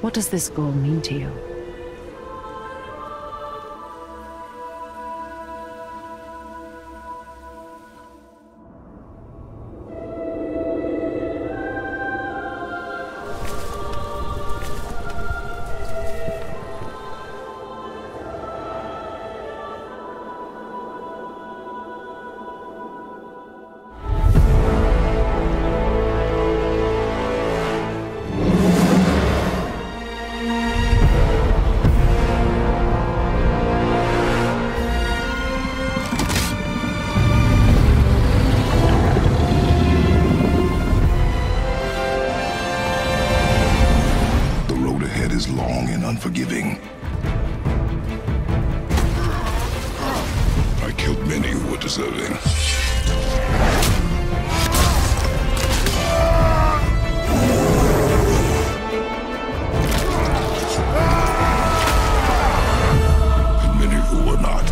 What does this goal mean to you? Unforgiving. I killed many who were deserving. And many who were not.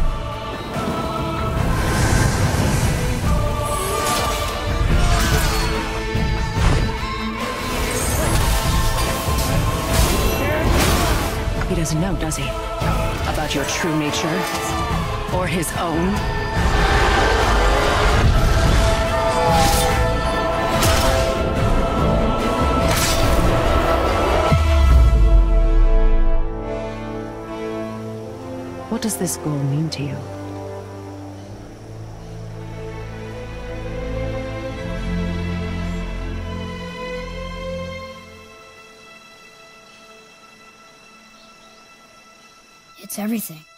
He doesn't know, does he? About your true nature? Or his own? What does this goal mean to you? It's everything.